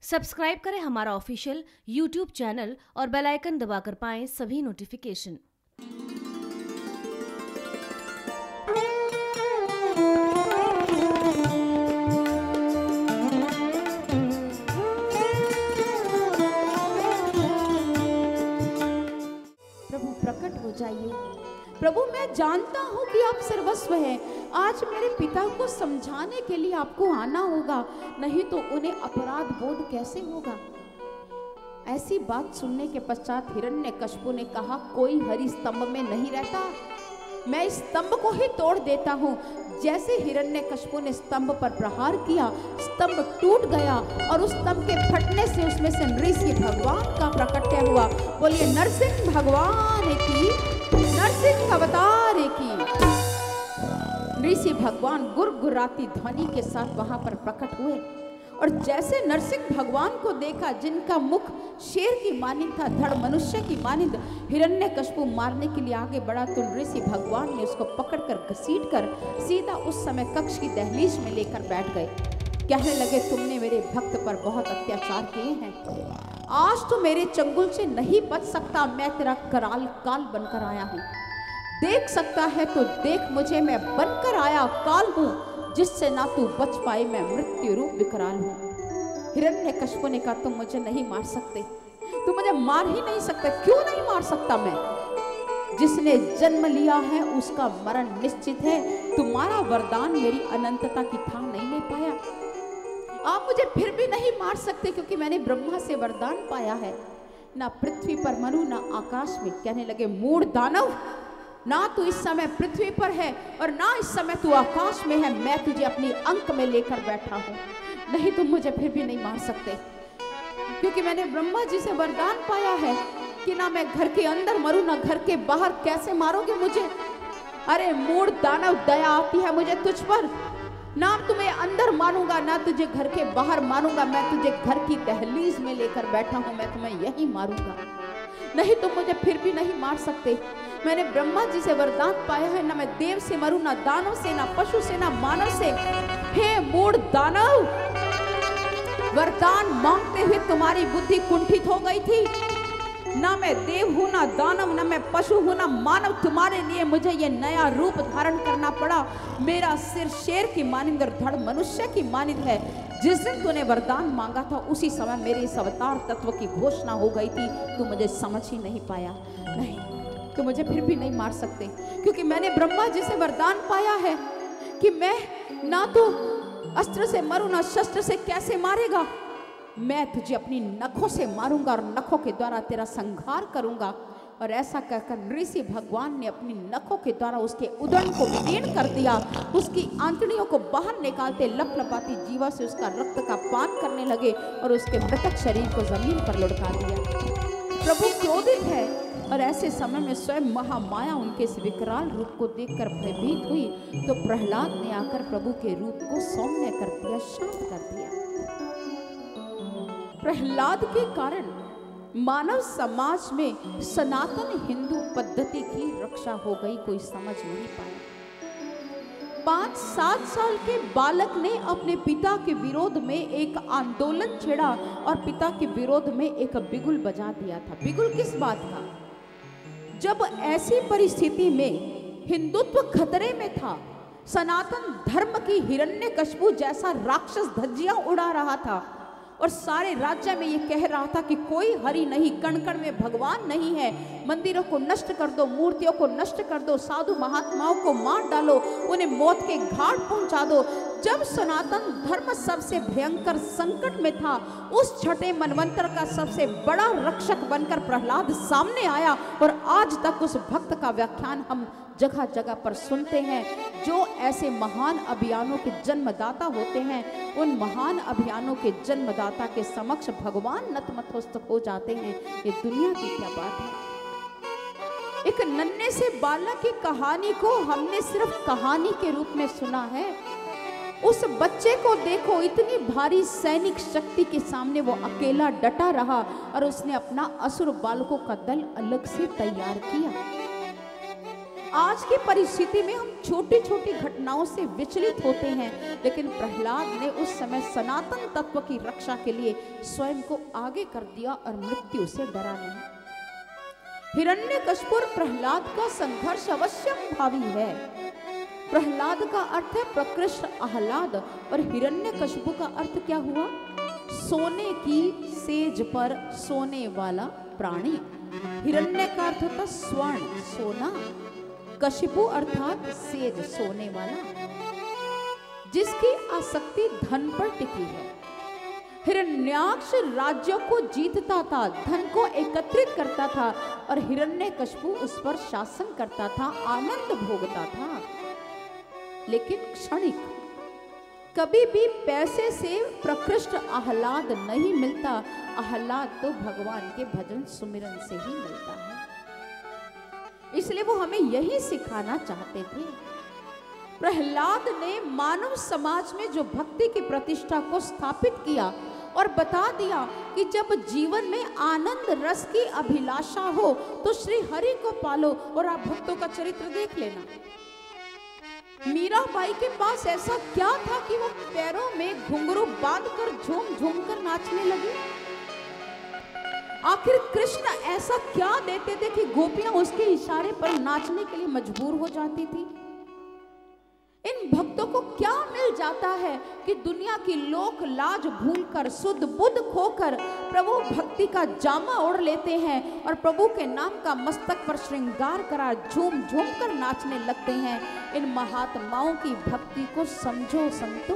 Subscribe करें हमारा official YouTube channel और बेल आइकन दबाकर पाएं सभी नोटिफिकेशन। प्रभु प्रकट हो जाइए। प्रभु मैं जानता हूँ कि आप सर्वस्व हैं। आज मेरे पिता को समझाने के लिए आपको आना होगा, नहीं तो उन्हें अपराध बोध कैसे होगा। ऐसी बात सुनने के पश्चात हिरण्यकश्यप ने कहा, कोई हरि स्तंभ में नहीं रहता, मैं इस स्तंभ को ही तोड़ देता हूँ। जैसे हिरण्यकश्यप ने स्तंभ पर प्रहार किया, स्तंभ टूट गया और उस स्तंभ के फटने से उसमें से नृसिंह भगवान का प्रकट्य हुआ। बोलिए नरसिंह भगवान की, नरसिंह अवतार की। नृसिंह भगवान गुरगुराती ध्वनि के साथ वहां पर प्रकट हुए और जैसे नरसिंह भगवान को देखा, जिनका मुख शेर की मानिंद था, धड़ मनुष्य की मानिंद, हिरण्यकश्यप मारने के लिए आगे बढ़ा तो नृसिंह भगवान ने उसको पकड़कर घसीटकर सीधा उस समय कक्ष की दहलीज में लेकर बैठ गए। कहने लगे, तुमने मेरे भक्त पर बहुत अत्याचार किए हैं, आज तो मेरे चंगुल से नहीं बच सकता। मैं तेरा कराल काल बनकर आया हूँ, देख सकता है तो देख मुझे, मैं बनकर आया काल हूँ, जिससे ना तू बच पाए, मैं मृत्यु रूप विकराल हूँ। हिरण्यकश्यप ने कहा, तुम मुझे नहीं मार सकते, तुम मुझे मार ही नहीं सकते। क्यों नहीं मार सकता मैं? जिसने जन्म लिया है उसका मरण निश्चित है। तुम्हारा वरदान मेरी अनंतता की थाह नहीं ले पाया। आप मुझे फिर भी नहीं मार सकते, क्योंकि मैंने ब्रह्मा से वरदान पाया है, ना पृथ्वी पर मरू ना आकाश में। कहने लगे, मूढ़ दानव, ना तू इस समय पृथ्वी पर है और ना इस समय तू आकाश में है, मैं तुझे अपनी अंक में लेकर बैठा हूं। नहीं, तुम मुझे फिर भी नहीं मार सकते, क्योंकि मैंने ब्रह्मा जी से वरदान पाया है कि ना मैं घर के अंदर मरूं ना घर के बाहर। कैसे मारोगे मुझे? अरे मूढ़ दानव, दया आती है मुझे तुझ पर, ना तुम्हें अंदर मानूंगा ना तुझे घर के बाहर मानूंगा, मैं तुझे घर की दहलीज में लेकर बैठा हूं, मैं तुम्हें यही मारूंगा। नहीं, तुम मुझे फिर भी नहीं मार सकते। मैंने ब्रह्मा जी से वरदान पाया है, ना मैं देव से मरूं ना दानव से, ना पशु से ना मानव से। हे मूढ़ दानव, वरदान मांगते हुए तुम्हारी बुद्धि कुंठित हो गई थी। ना मैं देव हूं ना दानव, ना मैं पशु हूं ना मानव, तुम्हारे लिए मुझे ये नया रूप धारण करना पड़ा। मेरा सिर शेर की मानिंद और धड़ मनुष्य की मानिंद है। जिस दिन तूने वरदान मांगा था उसी समय मेरे इस अवतार तत्व की घोषणा हो गई थी, तू मुझे समझ ही नहीं पाया। नहीं, तो मुझे फिर भी नहीं मार सकते, क्योंकि मैंने ब्रह्मा जी से वरदान पाया है कि मैं ना तो अस्त्र से मरूं ना शस्त्र से। कैसे मारेगा? मैं तुझे अपनी नखों से मारूंगा और नखों के द्वारा तेरा संहार करूंगा। और ऐसा कहकर नृसिंह भगवान ने अपनी नखों के द्वारा उसके उदर को विलीन कर दिया। उसकी आंतड़ियों को बाहर निकालते लपलपाती जीवा से उसका रक्त का पान करने लगे और उसके मृतक शरीर को जमीन पर लुढ़का दिया। प्रभु क्रोधित है और ऐसे समय में स्वयं महामाया उनके इस विकराल रूप को देखकर भयभीत हुई, तो प्रहलाद ने आकर प्रभु के रूप को सौम्य कर दिया, शांत कर दिया। प्रहलाद के कारण मानव समाज में सनातन हिंदू पद्धति की रक्षा हो गई, कोई समझ नहीं पाया। 5-7 साल के बालक ने अपने पिता के विरोध में एक आंदोलन छेड़ा और पिता के विरोध में एक बिगुल बजा दिया था। बिगुल किस बात का? जब ऐसी परिस्थिति में हिंदुत्व खतरे में था, सनातन धर्म की हिरण्यकश्यप जैसा राक्षस धज्जियां उड़ा रहा था और सारे राज्य में ये कह रहा था कि कोई हरि नहीं, कण कण में भगवान नहीं है, मंदिरों को नष्ट कर दो, मूर्तियों को नष्ट कर दो, साधु महात्माओं को मार डालो, उन्हें मौत के घाट पहुंचा दो। जब सनातन धर्म सबसे भयंकर संकट में था, उस छठे मनवंतर का सबसे बड़ा रक्षक बनकर प्रहलाद सामने आया और आज तक उस भक्त का व्याख्यान हम जगह जगह पर सुनते हैं। जो ऐसे महान अभियानों के जन्मदाता होते हैं, उन महान अभियानों के जन्मदाता के समक्ष भगवान नतमस्तक हो जाते हैं। ये दुनिया की क्या बात है? एक नन्हे से बालक की कहानी को हमने सिर्फ कहानी के रूप में सुना है। उस बच्चे को देखो, इतनी भारी सैनिक शक्ति के सामने वो अकेला डटा रहा और उसने अपना असुर बालकों का दल अलग से तैयार किया। आज की परिस्थिति में हम छोटी छोटी घटनाओं से विचलित होते हैं, लेकिन प्रहलाद ने उस समय सनातन तत्व की रक्षा के लिए स्वयं को आगे कर दिया और मृत्यु से डरा नहीं। हिरण्यकशिपु और प्रहलाद का संघर्ष अवश्य भावी है। प्रहलाद का अर्थ है प्रकृष्ट आह्लाद और हिरण्यकशिपु का अर्थ क्या हुआ? सोने की सेज पर सोने वाला प्राणी। हिरण्य का अर्थ होता स्वर्ण सोना, कशिपु अर्थात सेज सोने वाला, जिसकी आसक्ति धन पर टिकी है। हिरण्याक्ष राज्यों को जीतता था, धन को एकत्रित करता था और हिरण्यकशिपु उस पर शासन करता था, आनंद भोगता था, लेकिन क्षणिक। कभी भी पैसे से प्रकृष्ट आह्लाद नहीं मिलता, आह्लाद तो भगवान के भजन सुमिरन से ही मिलता है। इसलिए वो हमें यही सिखाना चाहते थे। प्रहलाद ने मानव समाज में जो भक्ति की प्रतिष्ठा को स्थापित किया और बता दिया कि जब जीवन में आनंद रस की अभिलाषा हो तो श्री हरि को पालो। और आप भक्तों का चरित्र देख लेना, मीराबाई के पास ऐसा क्या था कि वो पैरों में घुंघरू बांधकर झूम झूम कर नाचने लगी? आखिर कृष्ण ऐसा क्या देते थे कि गोपियां उसके इशारे पर नाचने के लिए मजबूर हो जाती थी? इन भक्तों को क्या मिल जाता है कि दुनिया की लोक लाज भूलकर, शुद्ध बुद्ध खोकर प्रभु भक्ति का जामा ओढ़ लेते हैं और प्रभु के नाम का मस्तक पर श्रृंगार करा झूम झूम कर नाचने लगते हैं। इन महात्माओं की भक्ति को समझो संतो,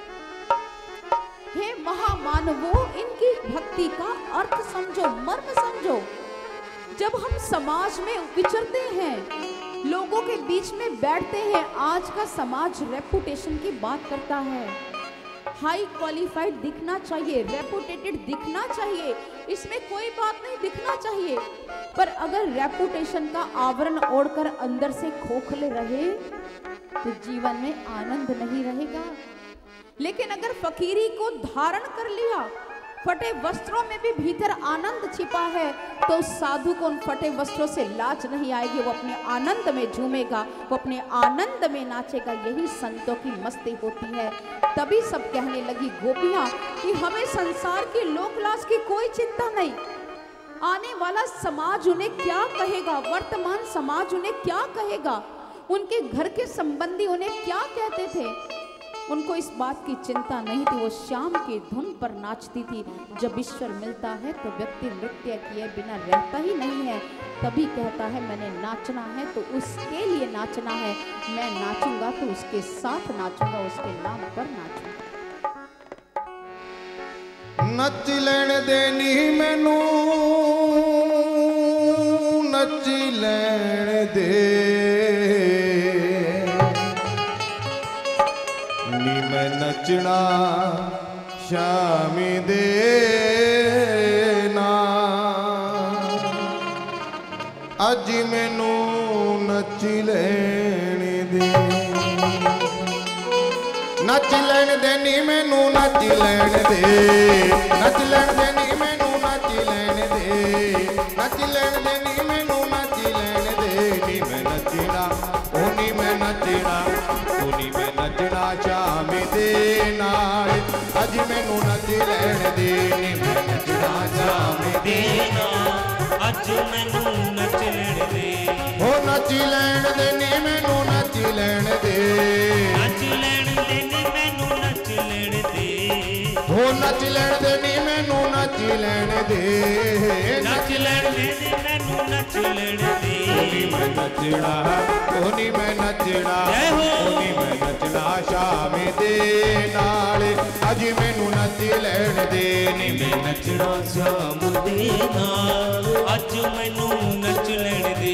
हे महामानवों, इनकी भक्ति का अर्थ समझो, मर्म समझो। जब हम समाज में विचरते हैं, लोगों के बीच में बैठते हैं, आज का समाज रेपुटेशन की बात करता है। हाई क्वालिफाइड दिखना चाहिए, रेपुटेटेड दिखना चाहिए, इसमें कोई बात नहीं, दिखना चाहिए। पर अगर रेपुटेशन का आवरण ओढ़कर अंदर से खोखले रहे तो जीवन में आनंद नहीं रहेगा। लेकिन अगर फकीरी को धारण कर लिया, फटे वस्त्रों में भी भीतर आनंद छिपा है, तो साधु को उन फटे वस्त्रों से लाज नहीं आएगी। वो अपने आनंद में झूमेगा, वो अपने आनंद में नाचेगा। यही संतों की मस्ती होती है। तभी सब कहने लगी गोपियां कि हमें संसार की लोकलाज की कोई चिंता नहीं। आने वाला समाज उन्हें क्या कहेगा, वर्तमान समाज उन्हें क्या कहेगा, उनके घर के संबंधी उन्हें क्या कहते थे, उनको इस बात की चिंता नहीं थी। वो श्याम की धुन पर नाचती थी। जब ईश्वर मिलता है तो व्यक्ति नृत्य किए बिना रहता ही नहीं है। तभी कहता है मैंने नाचना है तो उसके लिए नाचना है, मैं नाचूंगा तो उसके साथ नाचूंगा, उसके नाम पर नाचूंगा। नच लैण देनी मैनू, नच लैण दे, मैं नचना शामी दे ना, अज मैनू नच लैण दे। नच लैण देनी मैनू नच लैण दे, नच लैण देनी मैनू नच लैण दे, नच लैण देनी मैनू नच लैण दे। नी मैं नचना, ओ नी मैं नचना, ओ नी मैं नचना शामी दे नाल, अज मैनू नच लैण दे। नी मैं नचना शामी दे नाल, अज मैनू नच लैण दे। ओ नच लैण दे नी मैनू नच लैण दे, नच लैण दे नी मैनू नच लैण दे। ओ नच लैण दे नी मैनू नच लैण दे, नच लैण दे नी मैनू नच लैण दे। ओनी मैं नचना, ओनी मैं नचना, ओनी मैं नचना शामी दे नाल, अज मैनू नच लैण दे। नी मैं नचना शाम दे नाल, अज मैनू नच लैण दे।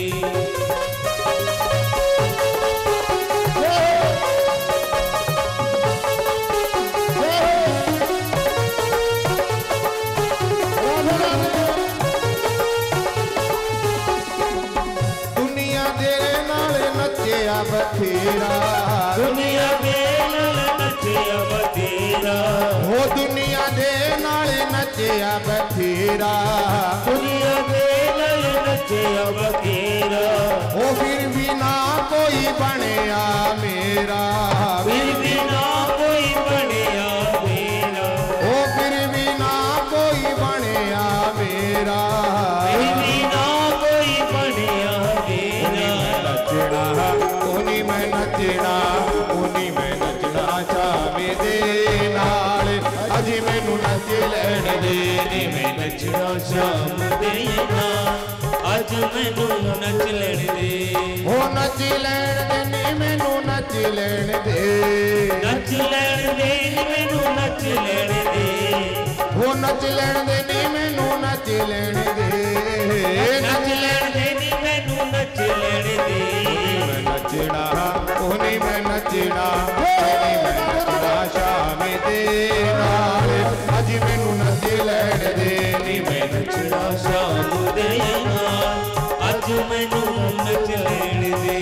बथेरा दुनिया दे नाल नचिया बथेरा, हो दुनिया दे नाल नचिया बथेरा, दुनिया दे नाल नचिया बखेरा ओ फिर भी ना कोई बनया मेरा फिर भी ना कोई बनया मेरा ओ फिर भी ना कोई बनया मेरा फिर भी ना कोई बनया मेरा नचना उन्हीं में नचना उन्हीं में नचना चावे दे नाल अजी मैनू नच लैण दे नी मैं नचना शाम देना अज मैनू नच लैण दे ओ नच लैण दे नी मैनू नच लैण दे नच लैण दे नी मैनू नच लैण दे ओ नच लैण दे नी मैनू नच लैण दे नच लैण दे नी मैनू नच लैण दे मैं नचना उन्हीं में नचना उन्हीं में नचना शाम दे नाल अजी मैनू नच लैण दे नी मैं नचना शाम देना अज मैनू नच लैण दे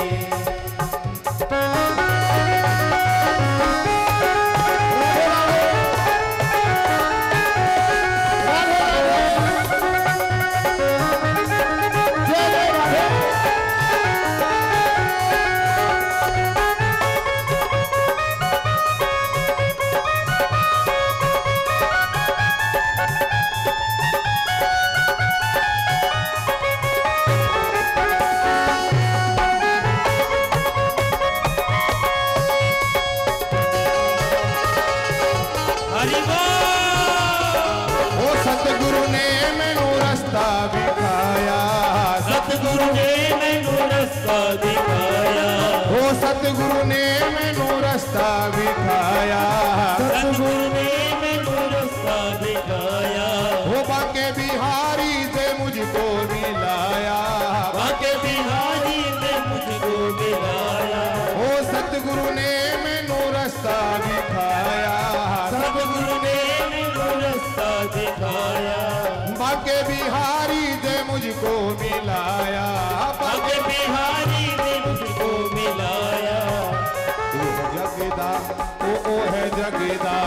हरि बोल ओ सतगुरु ने मैनू रस्ता दिखाया सतगुरु ने मैनू रस्ता दिखाया ओ सतगुरु ने मैनू रस्ता दिखाया सतगुरु ने मैनू रस्ता दिखाया ओ बाके बिहारी से मुझको मिलाया बाके बिहारी ने मुझको मिलाया ओ सतगुरु ने मैनू रस्ता दिखाया सतगुरु ने मैनू रस्ता दिखाया बाके बिहारी से मुझको मिलाया बाके बिहारी ने मुझको मिलाया जगदा ओ है जगदा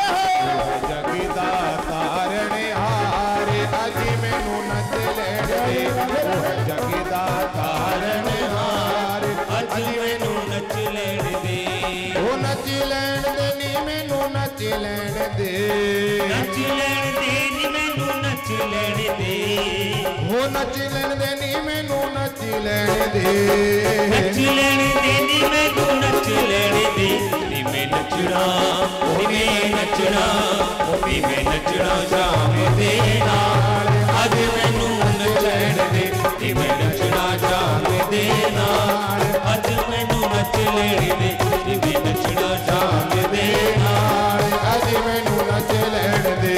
जगदा तारने हारे अजी मैनू नच लैण दे ओ है जगदा तारने हारे अज मैनू नच लैण दे ओ नच लैण दे नी मैनू नच लैण दे नच लैण दे नी मैनू नच लैण दे ओ नच लैण दे नी मैनू नच लैण दे नच लैण दे नी मैनू नच लैण दे नी मैं नचना नी मैं नचना नी मैं नचना शाम दे नाल अज मैनू नच लैण दे नी मैं नचना शाम दे नाल अज मैनू नच लैण दे नी मैं नचना शाम दे नाल अजी मैनू नच लैण दे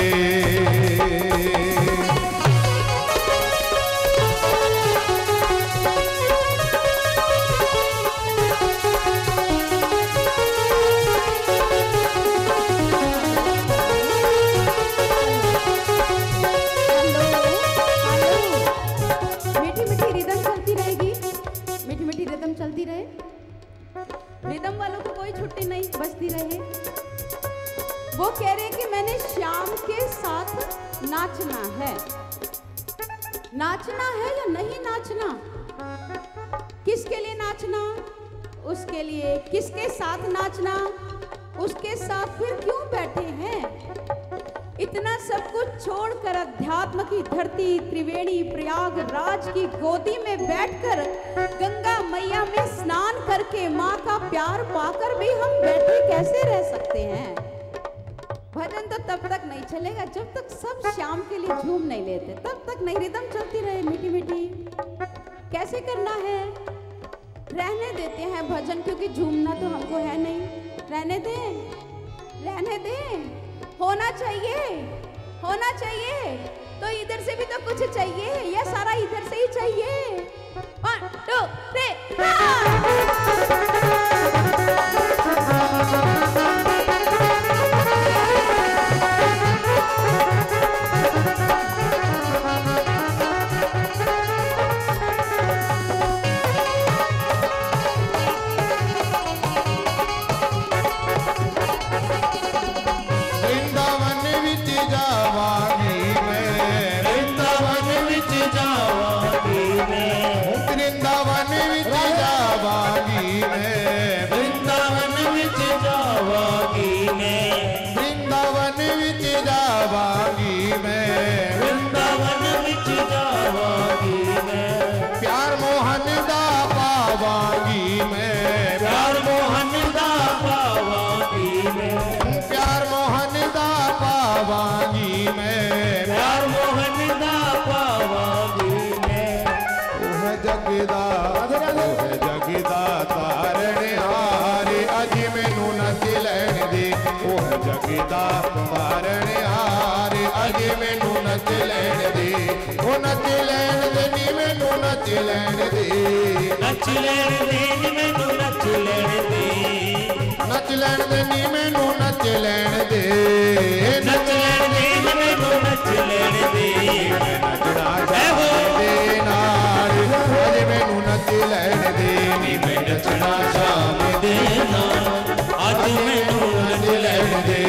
मीठी मीठी रिदम चलती रहेगी, मीठी मीठी रिदम चलती रहे, रिदम वालों को कोई छुट्टी नहीं, बजती रहे। वो कह रहे कि मैंने श्याम के साथ नाचना है। नाचना है या नहीं नाचना? किसके लिए नाचना? उसके लिए। किसके साथ नाचना? उसके साथ। फिर क्यों बैठे हैं? इतना सब कुछ छोड़कर अध्यात्म की धरती त्रिवेणी प्रयागराज की गोदी में बैठकर गंगा मैया में स्नान करके माँ का प्यार पाकर भी हम बैठे कैसे रह सकते हैं? भजन तो तब तक नहीं चलेगा जब तक सब श्याम के लिए झूम नहीं लेते, तब तक नहीं। रिदम चलती रहे मीठी मीठी। कैसे करना है? रहने देते हैं भजन, क्योंकि झूमना तो हमको है नहीं। रहने दें, रहने दें। होना चाहिए, होना चाहिए। तो इधर से भी तो कुछ चाहिए, या सारा इधर से ही चाहिए? 1 2 3 वृंदावन विच जावांगी मैं, वृंदावन विच जावांगी ਲੈਣ ਦੇ ਨੱਚ ਲੈਣ ਦੇ ਨੀ ਮੈਨੂੰ ਨੱਚ ਲੈਣ ਦੇ ਨੱਚ ਲੈਣ ਦੇ ਨੀ ਮੈਨੂੰ ਨੱਚ ਲੈਣ ਦੇ ਨੱਚ ਲੈਣ ਦੇ ਨੀ ਮੈਨੂੰ ਨੱਚ ਲੈਣ ਦੇ ਨੱਚਣਾ ਚਾਹਦੇ ਨਾਲ ਅਜੇ ਮੈਨੂੰ ਨੱਚ ਲੈਣ ਦੇ ਨੀ ਮੈਂ ਨੱਚਣਾ ਸ਼ਾਮ ਦੇ ਨਾਲ ਅੱਜ ਮੈਨੂੰ ਨੱਚ ਲੈਣ ਦੇ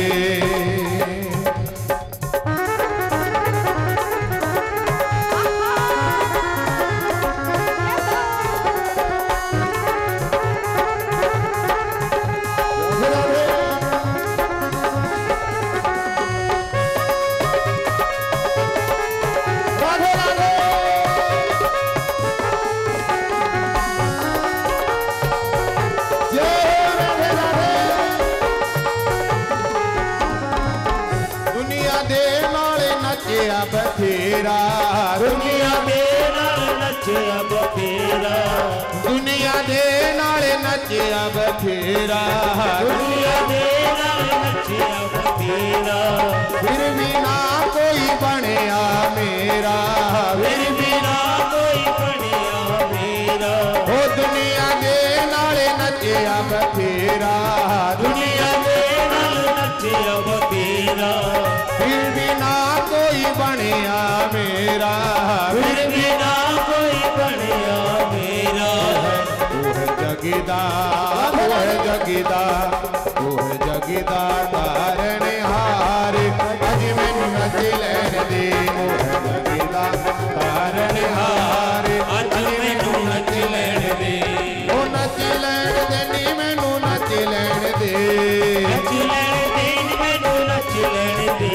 ਬਥੇਰਾ ਦੁਨੀਆ ਦੇ ਨਾਲ ਨੱਚਿਆ ਬਥੇਰਾ ਦੁਨੀਆ ਦੇ ਨਾਲ ਨੱਚਿਆ ਬਥੇਰਾ ਦੁਨੀਆ ਦੇ ਨਾਲ ਨੱਚਿਆ ਬਥੇਰਾ ਫਿਰ ਵੀ ਨਾ ਕੋਈ ਬਣਿਆ ਮੇਰਾ ਫਿਰ ਵੀ ਨਾ ਕੋਈ ਬਣਿਆ ਮੇਰਾ ਉਹ ਦੁਨੀਆ ਦੇ ਨਾਲ ਨੱਚਿਆ ਬਥੇਰਾ ਦੁਨੀਆ ਦੇ ਨਾਲ ਨੱਚਿਆ ਬਥੇਰਾ ਫਿਰ ਵੀ ਨਾ ਕੋਈ ਬਣਿਆ ਮੇਰਾ ਫਿਰ ਵੀ ਨਾ ਕੋਈ ਬਣਿਆ ਮੇਰਾ ਉਹ ਜਗਦਾ ਉਹ ਜਗਦਾ ਉਹ ਜਗਦਾ ਤਾਰਨ ਹਾਰ ਅੱਜ ਮੈਨੂੰ ਨੱਚ ਲੈਣ ਦੇ ਉਹ ਜਗਦਾ ਤਾਰਨ ਹਾਰ ਅੱਜ ਮੈਨੂੰ ਨੱਚ ਲੈਣ ਦੇ ਉਹ ਨੱਚ ਲੈਣ ਦੇ ਨੀ ਮੈਨੂੰ ਨੱਚ ਲੈਣ ਦੇ ਨੱਚ ਲੈਣ ਦੇ ਨੀ ਮੈਨੂੰ ਨੱਚ ਲੈਣ ਦੇ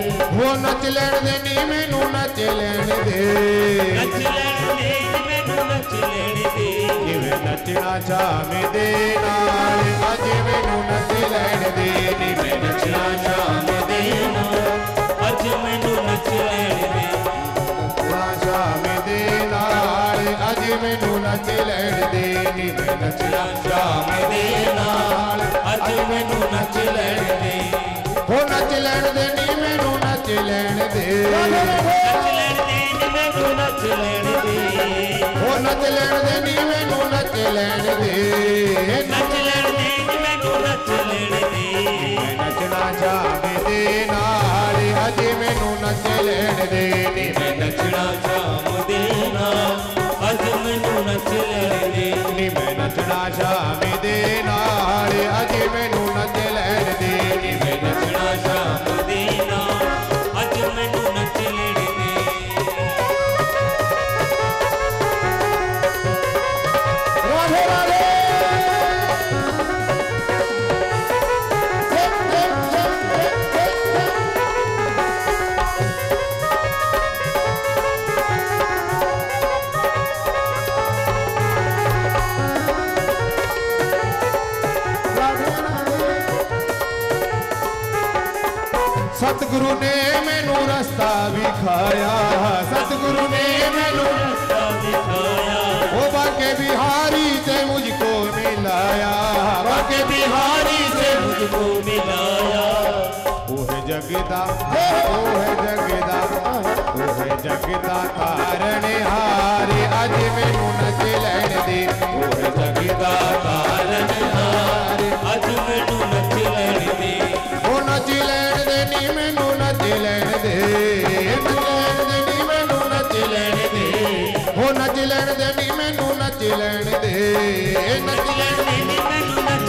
ਉਹ ਨੱਚ ਲੈਣ ਦੇ ਨੀ ਮੈਨੂੰ ਨੱਚ ਲੈਣ ਦੇ ਨੱਚ ਲੈਣ ਦੇ ਨੀ ਮੈਨੂੰ ਨੱਚ ਲੈਣ ਦੇ ਜਿਵੇਂ ਨੱਚਣਾ ਚਾਹਵੇਂ ਦੇ ਨਾਲ ਅੱਜ ਮੈਨੂੰ ਨੱਚ ਲੈਣ ਦੇ ਨੀ ਮੈਂ ਨੱਚਣਾ ਚਾਹਵੇਂ ਦੇ ਨਾਲ ਅੱਜ ਮੈਨੂੰ ਨੱਚ ਲੈਣ ਦੇ ਨੱਚਣਾ ਚਾਹਵੇਂ ਦੇ ਨਾਲ ਅੱਜ ਮੈਨੂੰ ਨੱਚ ਲੈਣ ਦੇ ਨੀ ਮੈਂ ਨੱਚਣਾ ਚਾਹਵੇਂ ਦੇ ਨਾਲ ਅੱਜ ਮੈਨੂੰ ਨੱਚ ਲੈਣ ਦੇ ਉਹ ਨੱਚ ਲੈਣ ਦੇ ਨੀ ਮੈਨੂੰ ਨੱਚ ਲੈਣ ਦੇ ਨੱਚ ਲੈਣ ਦੇ ਨੀ ਮੈਨੂੰ ਨੱਚ ਲੈਣ ਦੇ ਉਹ ਨੱਚ ਲੈਣ ਦੇ ਨੀ ਮੈਨੂੰ ਨੱਚ ਲੈਣ ਦੇ ਨੱਚ ਲੈਣ ਦੇ ਨੀ ਮੈਨੂੰ ਨੱਚ ਲੈਣ ਦੇ ਮੈਂ ਨੱਚਣਾ ਚਾਹਵੇਂ ਦੇ ਨਾਲ ਅੱਜ ਮੈਨੂੰ ਨੱਚ ਲੈਣ ਦੇ ਨੀ ਮੈਂ ਨੱਚਣਾ ਚਾਹਦੇ ਨਾਲ ਅੱਜ ਮੈਨੂੰ ਨੱਚ ਲੈਣ ਦੇ ਨੀ ਮੈਂ ਨੱਚਣਾ ਚਾਹਵੇਂ ਦੇ ਨਾਲ ਅੱਜ ਮੈਨੂੰ ਨੱਚ ਲੈਣ ਦੇ ਨੀ ਮੈਂ ਨੱਚਣਾ ਚਾਹਦੇ ਨਾਲ ਅੱਜ ਮੈਨੂੰ ਨੱਚ ਲੈਣ ਦੇ ਰਾਧੇ ਰਾਧੇ ਸਤਿਗੁਰੂ ਨੇ ਮੈਨੂੰ ਰਸਤਾ ਵਿਖਾਇਆ ਸਤਿਗੁਰੂ ਨੇ ਮੈਨੂੰ ਰਸਤਾ ਦਿਖਾਇਆ ਉਹ ਬਾਕੇ ਬਿਹਾਰੀ ਤੇ ਮੁਝ ਕੋ ਮਿਲਾਇਆ ਬਾਕੇ ਬਿਹਾਰੀ ਤੇ मुझको मिलाया ਉਹ ਹੈ ਜਗਦਾ ਉਹ ਹੈ ਜਗਦਾ ਕਾਰਨ ਹਾਰੇ ਅੱਜ ਮੈਨੂੰ ਨੱਚ ਲੈਣ ਦੇ ਉਹ ਹੈ ਜਗਦਾ ਕਾਰਨ ਹਾਰੇ ਅੱਜ ਮੈਨੂੰ ਨੱਚ ਲੈਣ ਦੇ ਉਹ ਨੱਚ ਲੈਣ ਦੇ ਨੀ ਮੈਨੂੰ ਨੱਚ ਲੈਣ ਦੇ ਨੱਚ ਲੈਣ ਦੇ ਨੀ ਮੈਨੂੰ ਨੱਚ ਲੈਣ ਦੇ ਉਹ ਨੱਚ ਲੈਣ ਦੇ ਨੀ ਮੈਨੂੰ ਨੱਚ ਲੈਣ ਦੇ ਨੱਚ ਲੈਣ ਦੇ ਨੀ ਮੈਨੂੰ ਨੱਚ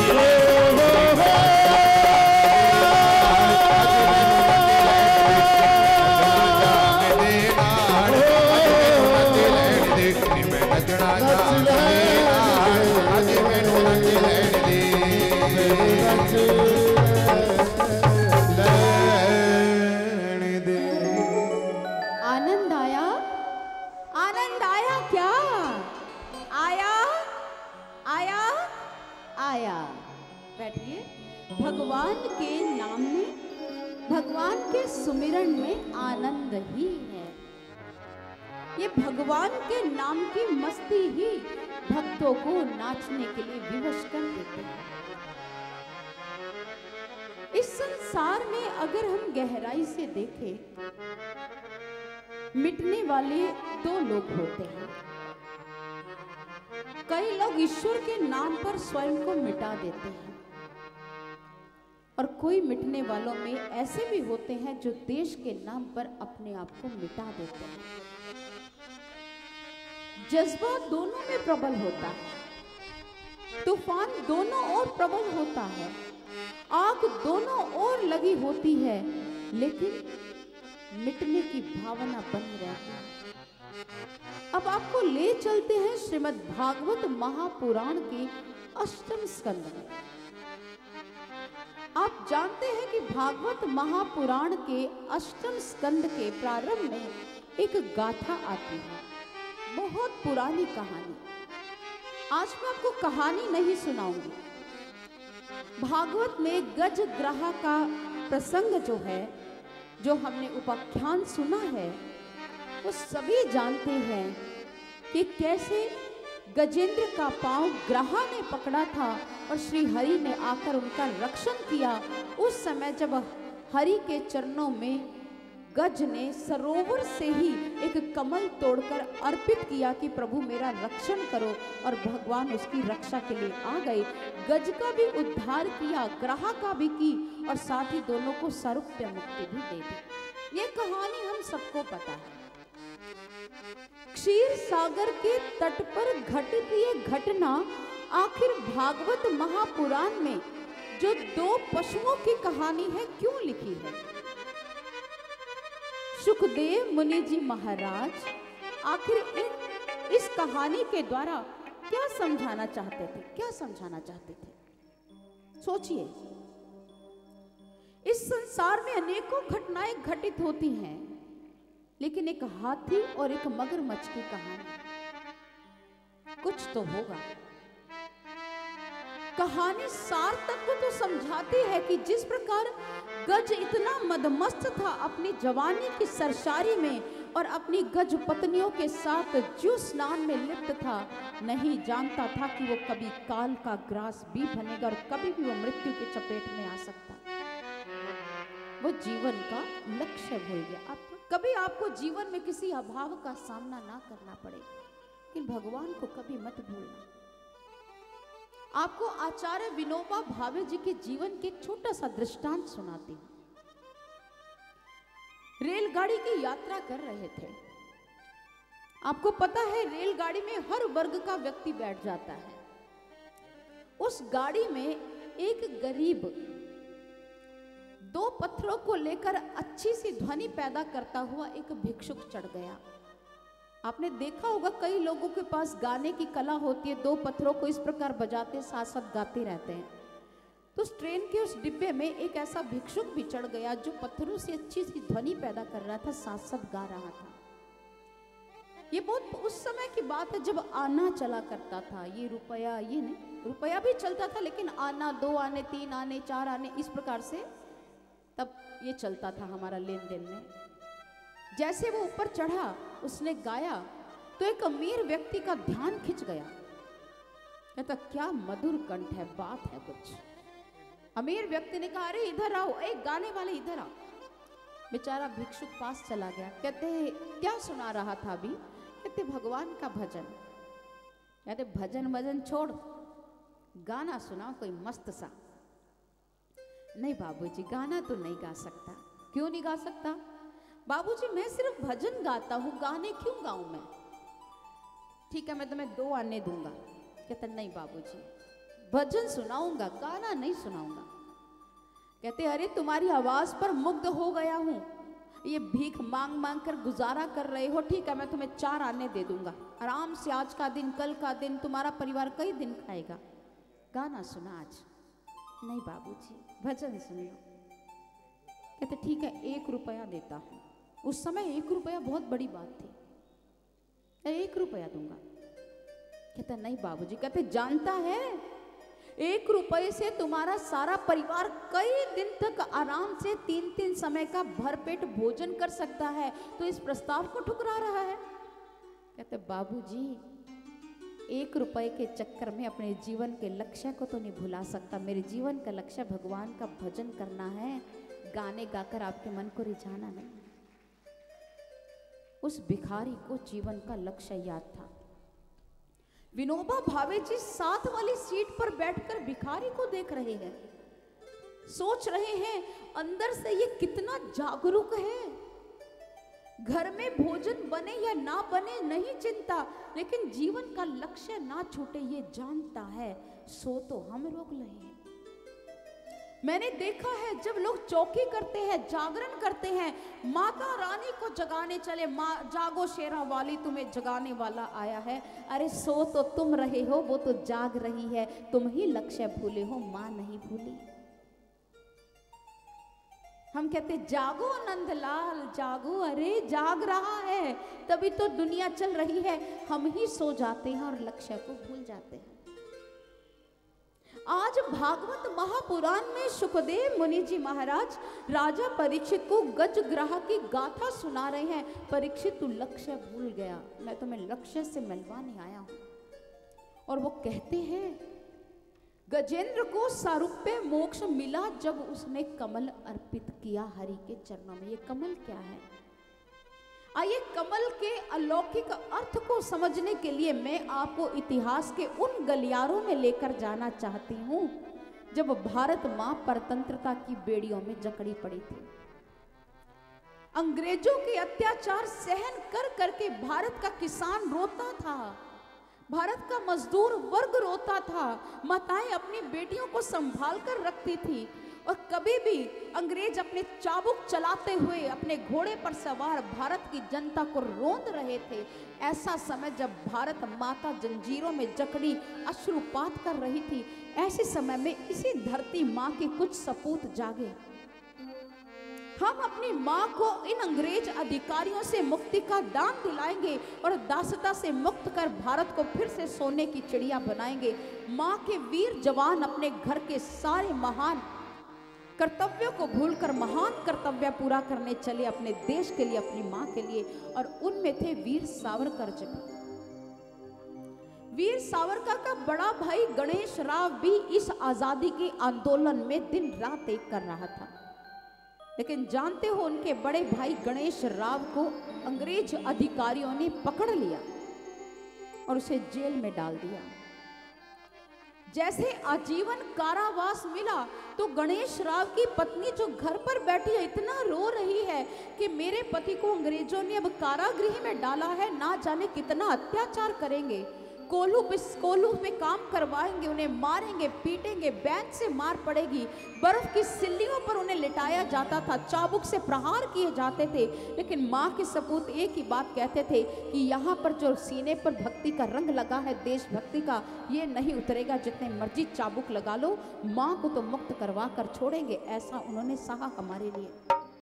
भगवान के नाम में, भगवान के सुमिरन में आनंद ही है। ये भगवान के नाम की मस्ती ही भक्तों को नाचने के लिए विवश कर देते हैं। इस संसार में अगर हम गहराई से देखें, मिटने वाले दो लोग होते हैं, कई लोग ईश्वर के नाम पर स्वयं को मिटा देते हैं, और कोई मिटने वालों में ऐसे भी होते हैं जो देश के नाम पर अपने आप को मिटा देते हैं। जज्बा दोनों में प्रबल होता है, तूफान दोनों ओर प्रबल होता है, आग दोनों ओर लगी होती है, लेकिन मिटने की भावना बनी रहती है। अब आपको ले चलते हैं श्रीमद् भागवत महापुराण के अष्टम स्कंद में। आप जानते हैं कि भागवत महापुराण के अष्टम स्कंद के प्रारंभ में एक गाथा आती है, बहुत पुरानी कहानी। आज मैं आपको कहानी नहीं सुनाऊंगी। भागवत में गज ग्रह का प्रसंग जो है, जो हमने उपाख्यान सुना है, वो सभी जानते हैं कि कैसे गजेंद्र का पांव ग्रहा ने पकड़ा था और श्री हरि ने आकर उनका रक्षण किया। उस समय जब हरि के चरणों में गज ने सरोवर से ही एक कमल तोड़कर अर्पित किया कि प्रभु मेरा रक्षण करो, और भगवान उसकी रक्षा के लिए आ गए। गज का भी उद्धार किया, ग्रह का भी की, और साथ ही दोनों को सर्वप्य मुक्ति भी दे दी। ये कहानी हम सबको पता है। क्षीर सागर के तट पर घटित ये घटना आखिर भागवत महापुराण में जो दो पशुओं की कहानी है क्यों लिखी है? सुखदेव मुनि जी महाराज आखिर इस कहानी के द्वारा क्या समझाना चाहते थे? क्या समझाना चाहते थे? सोचिए, इस संसार में अनेकों घटनाएं घटित होती हैं, लेकिन एक हाथी और एक मगरमच्छ की कहानी, कुछ तो होगा। कहानी सार तत्व तो समझाती है कि जिस प्रकार गज इतना मदमस्त था अपनी जवानी की सरसारी में, और अपनी गज पत्नियों के साथ जो स्नान में लिप्त था, नहीं जानता था कि वो कभी काल का ग्रास भी बनेगा और कभी भी वो मृत्यु की चपेट में आ सकता। वो जीवन का लक्ष्य भूल गया। अब कभी आपको जीवन में किसी अभाव का सामना ना करना पड़े, लेकिन भगवान को कभी मत भूलना। आपको आचार्य विनोबा भावे जी के जीवन के एक छोटा सा दृष्टांत सुनाती हूं। रेलगाड़ी की यात्रा कर रहे थे। आपको पता है रेलगाड़ी में हर वर्ग का व्यक्ति बैठ जाता है। उस गाड़ी में एक गरीब दो पत्थरों को लेकर अच्छी सी ध्वनि पैदा करता हुआ एक भिक्षुक चढ़ गया। आपने देखा होगा कई लोगों के पास गाने की कला होती है, दो पत्थरों को इस प्रकार बजाते साथ साथ गाते रहते हैं। तो उस ट्रेन के उस डिब्बे में एक ऐसा भिक्षुक भी चढ़ गया जो पत्थरों से अच्छी सी ध्वनि पैदा कर रहा था, साथ साथ गा रहा था। ये बहुत उस समय की बात है जब आना चला करता था। ये रुपया, ये नहीं, रुपया भी चलता था, लेकिन आना, 2 आने, 3 आने, 4 आने, इस प्रकार से तब ये चलता था हमारा लेन देन में। जैसे वो ऊपर चढ़ा, उसने गाया तो एक अमीर व्यक्ति का ध्यान खिंच गया। कहता क्या मधुर कंठ है, बात है कुछ। अमीर व्यक्ति ने कहा अरे इधर आओ, एक गाने वाले इधर आओ। बेचारा भिक्षुक पास चला गया। कहते क्या सुना रहा था अभी? कहते भगवान का भजन। कहते भजन भजन छोड़, गाना सुनाओ कोई मस्त सा। नहीं बाबूजी, गाना तो नहीं गा सकता। क्यों नहीं गा सकता? बाबूजी मैं सिर्फ भजन गाता हूँ, गाने क्यों गाऊं मैं? ठीक है मैं तुम्हें 2 आने दूंगा। कहते नहीं बाबूजी, भजन सुनाऊंगा, गाना नहीं सुनाऊंगा। कहते अरे तुम्हारी आवाज पर मुग्ध हो गया हूं, ये भीख मांग मांग कर गुजारा कर रहे हो, ठीक है मैं तुम्हें 4 आने दे दूंगा, आराम से आज का दिन, कल का दिन, तुम्हारा परिवार कई दिन खाएगा, गाना सुना आज। नहीं बाबूजी, भजन सुन लो। कहते ठीक है 1 रुपया देता हूं। उस समय 1 रुपया बहुत बड़ी बात थी। 1 रुपया दूंगा। कहता नहीं बाबूजी। कहते जानता है 1 रुपये से तुम्हारा सारा परिवार कई दिन तक आराम से 3-3 समय का भरपेट भोजन कर सकता है, तो इस प्रस्ताव को ठुकरा रहा है। कहते बाबूजी 1 रुपये के चक्कर में अपने जीवन के लक्ष्य को तो नहीं भुला सकता। मेरे जीवन का लक्ष्य भगवान का भजन करना है, गाने गाकर आपके मन को रिझाना नहीं। उस भिखारी को जीवन का लक्ष्य याद था। विनोबा भावे जी साथ वाली सीट पर बैठकर भिखारी को देख रहे हैं, सोच रहे हैं अंदर से ये कितना जागरूक है। घर में भोजन बने या ना बने नहीं चिंता, लेकिन जीवन का लक्ष्य ना छूटे ये जानता है, सो तो हम रोक रहे हैं। मैंने देखा है जब लोग चौकी करते हैं, जागरण करते हैं, माता रानी को जगाने चले, माँ जागो शेरा वाली तुम्हें जगाने वाला आया है। अरे सो तो तुम रहे हो, वो तो जाग रही है, तुम ही लक्ष्य भूले हो, माँ नहीं भूली। हम कहते जागो नंदलाल जागो, अरे जाग रहा है, तभी तो दुनिया चल रही है। हम ही सो जाते हैं और लक्ष्य को भूल जाते हैं। आज भागवत महापुराण में सुखदेव मुनि जी महाराज राजा परीक्षित को गजग्राह की गाथा सुना रहे हैं। परीक्षित तू लक्ष्य भूल गया, मैं तुम्हें लक्ष्य से मिलवाने आया हूं। और वो कहते हैं गजेंद्र को सारूप्य मोक्ष मिला जब उसने कमल अर्पित किया हरि के चरणों में। ये कमल क्या है? आइए कमल के अलौकिक अर्थ को समझने के लिए मैं आपको इतिहास के उन गलियारों में लेकर जाना चाहती हूं जब भारत मां परतंत्रता की बेड़ियों में जकड़ी पड़ी थी। अंग्रेजों के अत्याचार सहन कर करके भारत का किसान रोता था, भारत का मजदूर वर्ग रोता था, माताएं अपनी बेटियों को संभाल कर रखती थी। और कभी भी अंग्रेज अपने चाबुक चलाते हुए अपने घोड़े पर सवार भारत की जनता को रोंद रहे थे। ऐसा समय जब भारत माता जंजीरों में जकड़ी अश्रुपात कर रही थी, ऐसे समय में इसी धरती माँ के कुछ सपूत जागे। हम अपनी माँ को इन अंग्रेज अधिकारियों से मुक्ति का दान दिलाएंगे और दासता से मुक्त कर भारत को फिर से सोने की चिड़िया बनाएंगे। माँ के वीर जवान अपने घर के सारे महान कर्तव्यों को भूलकर महान कर्तव्य पूरा करने चले अपने देश के लिए, अपनी मां के लिए। और उनमें थे वीर सावरकर जी। वीर सावरकर का बड़ा भाई गणेश राव भी इस आजादी के आंदोलन में दिन रात एक कर रहा था। लेकिन जानते हो उनके बड़े भाई गणेश राव को अंग्रेज अधिकारियों ने पकड़ लिया और उसे जेल में डाल दिया। जैसे आजीवन कारावास मिला तो गणेश राव की पत्नी जो घर पर बैठी है इतना रो रही है कि मेरे पति को अंग्रेजों ने अब कारागृह में डाला है, ना जाने कितना अत्याचार करेंगे, कोल्हू में काम करवाएंगे, उन्हें मारेंगे पीटेंगे, बेंच से मार पड़ेगी, बर्फ की सिल्लियों पर उन्हें लिटाया जाता था, चाबुक से प्रहार किए जाते थे। लेकिन माँ के सपूत एक ही बात कहते थे कि यहाँ पर जो सीने पर भक्ति का रंग लगा है, देशभक्ति का, ये नहीं उतरेगा, जितने मर्जी चाबुक लगा लो, माँ को तो मुक्त करवा कर छोड़ेंगे। ऐसा उन्होंने सहा हमारे लिए।